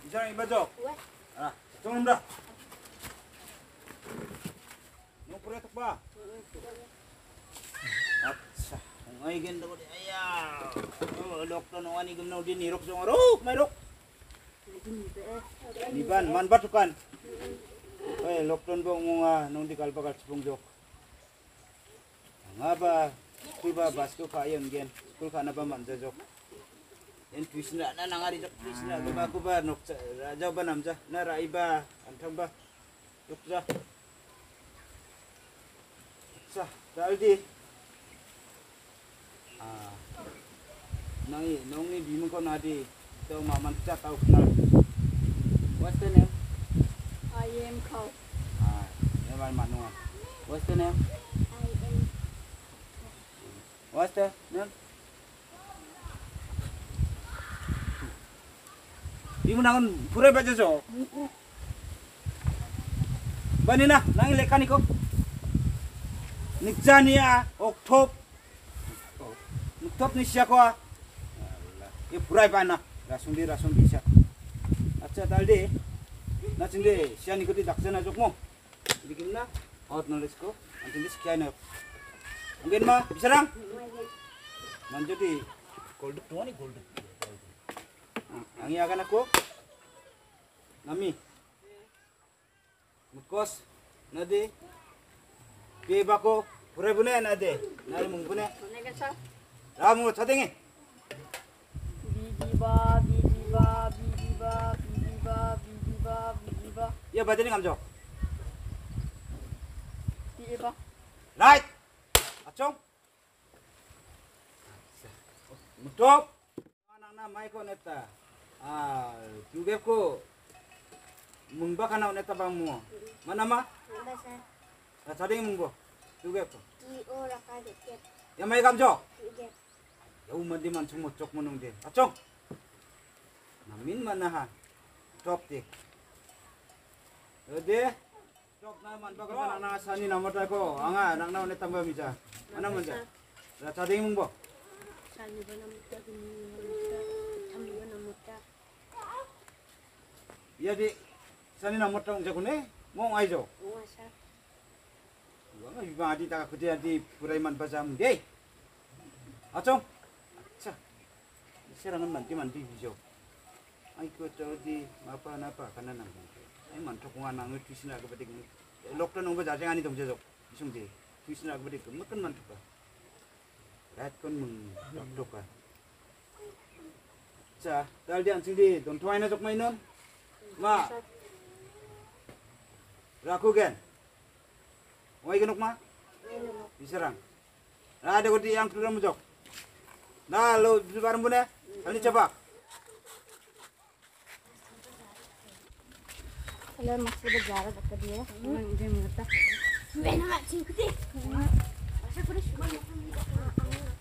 Isang iba jok. Tunggu dah. Mau proyek ba? Atsa, ngay ganda ko di ayaw. Doktor no ani gumnaw din nirok sa ngarok, mayrok. Diban, man batukan. Lokton bo nga nung di kalpagal sepung jok. Nga ba, kuy ba basko kayon gen. Kul ka na ba man jok. Yan twist na nangari jok twist na ko ba nok raja ba namja na raiba antang ba jok ja. Sa daldi nongi bimong ko nadi to maman cha tau kenal. What's the name? I am cow. Never manual. What's the name? I am. What's the name? Bimong nangon pura baca jo. Bani na nangi lekani ko. Nikjania Oktob. Oktob ni siya ko. Ye purai pa na. Rasun bisa. Acha dalde. Na cinde siya ni ko di daksana jok mo. Bikin na out knowledge ko. Antin di sekian na. Mungkin ma bisa rang. Nanti di gold tuh ni gold. Ang iakan ako. Nami. Mukos nadi. Beba ko pura bune nade. Nari mung bune. Mana sa? Ramu tadenge. Bidiba. Ya badani ngamjo. Bidiba. Right. Acong. Mutop. Anak na mai ko neta. Juga ko mungba kana neta bamu. Mana ma? Mana sa? Tadenge mungbo. Juga ko. Di ora ka deket. Ya mai kamjo. Deket. Ya umadi man sumocok munung de. Acong. Namin manaha. Top dik. Ode. Top na man baga na sani namata ko. Anga nang na neta ba misa. Mana manja? Tadenge mungbo. Sani ba namuta Tami ba namuta. Ya di sani namata ung jakune. Mo aijo. Nga sa? Wanga iba adi ta kudi adi puraiman bazam de. Acong. Sa. Serangan manti bijo. Ai ko di apa kana nang. Ai mantok nga nang tuisna ka badik. Lokton ung ba jajang ani tong jajok. Bisung de. Tuisna ka badik makan mantok ka. Rat kon mung doktok ka. Sa, dal di ansing di don tuai na jok mainon. Ma. Raku gen. Oi genuk ma? Diserang. Ada ko di yang keluar mujok. Nah, lo bareng bune. Kali coba. Kalau masih berjarak dekat dia, dia mengata. Benar mak cingkuti. Masa kuda cuma makan